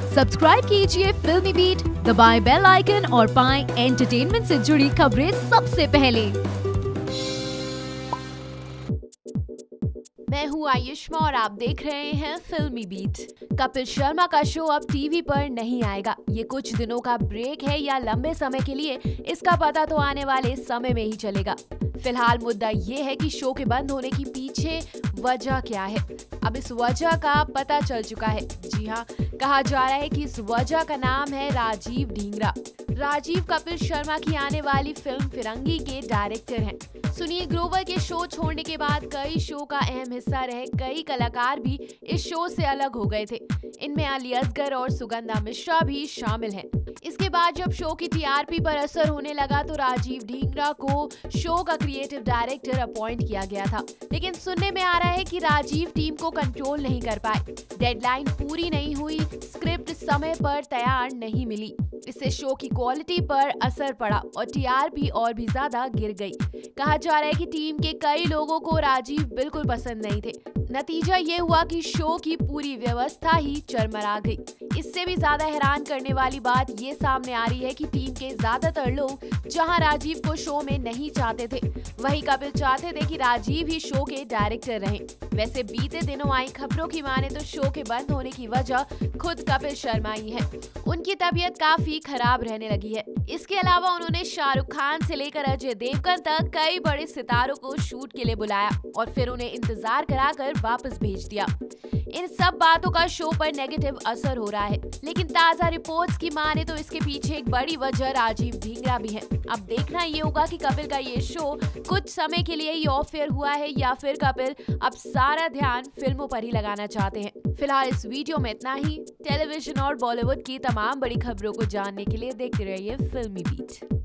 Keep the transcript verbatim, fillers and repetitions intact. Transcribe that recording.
Subscribe कीजिए फिल्मी beat, दबाएं बेल आइकन और पाएं एंटरटेनमेंट से जुड़ी खबरें सबसे पहले। मैं हूँ आयुष्मा और आप देख रहे हैं फिल्मी बीट। कपिल शर्मा का शो अब टीवी पर नहीं आएगा। ये कुछ दिनों का ब्रेक है या लंबे समय के लिए, इसका पता तो आने वाले समय में ही चलेगा। फिलहाल मुद्दा ये है कि शो के बंद होने की पीछे वजह क्या है। अब इस वजह का पता चल चुका है। जी हाँ, कहा जा रहा है कि इस वजह का नाम है राजीव ढींगरा। राजीव कपिल शर्मा की आने वाली फिल्म फिरंगी के डायरेक्टर हैं। सुनील ग्रोवर के शो छोड़ने के बाद कई शो का अहम हिस्सा रहे कई कलाकार भी इस शो से अलग हो गए थे। इनमें अली असगर और सुगंधा मिश्रा भी शामिल हैं। इसके बाद जब शो की टीआरपी पर असर होने लगा तो राजीव ढींगरा को शो का क्रिएटिव डायरेक्टर अपॉइंट किया गया था। लेकिन सुनने में आ रहा है कि राजीव टीम को कंट्रोल नहीं कर पाए, डेडलाइन पूरी नहीं हुई, स्क्रिप्ट समय पर तैयार नहीं मिली। इससे शो की क्वालिटी पर असर पड़ा और टीआरपी और भी ज्यादा गिर गई। कहा जा रहा है कि टीम के कई लोगों को राजीव बिल्कुल पसंद नहीं थे। नतीजा ये हुआ कि शो की पूरी व्यवस्था ही चरमरा गई। इससे भी ज्यादा हैरान करने वाली बात ये सामने आ रही है कि टीम के ज्यादातर लोग जहां राजीव को शो में नहीं चाहते थे, वहीं कपिल चाहते थे कि राजीव ही शो के डायरेक्टर रहें। वैसे बीते दिनों आई खबरों की माने तो शो के बंद होने की वजह खुद कपिल शर्मा ही है। उनकी तबीयत काफी खराब रहने लगी है। इसके अलावा उन्होंने शाहरुख खान से लेकर अजय देवगन तक कई बड़े सितारों को शूट के लिए बुलाया और फिर उन्हें इंतजार कराकर वापस भेज दिया। इन सब बातों का शो पर नेगेटिव असर हो रहा है। लेकिन ताजा रिपोर्ट्स की माने तो इसके पीछे एक बड़ी वजह राजीव ढींगरा भी है। अब देखना ये होगा कि कपिल का ये शो कुछ समय के लिए ही ऑफ एयर हुआ है या फिर कपिल अब सारा ध्यान फिल्मों पर ही लगाना चाहते हैं। फिलहाल इस वीडियो में इतना ही। टेलीविजन और बॉलीवुड की तमाम बड़ी खबरों को जानने के लिए देखते रहिए फिल्मी बीट।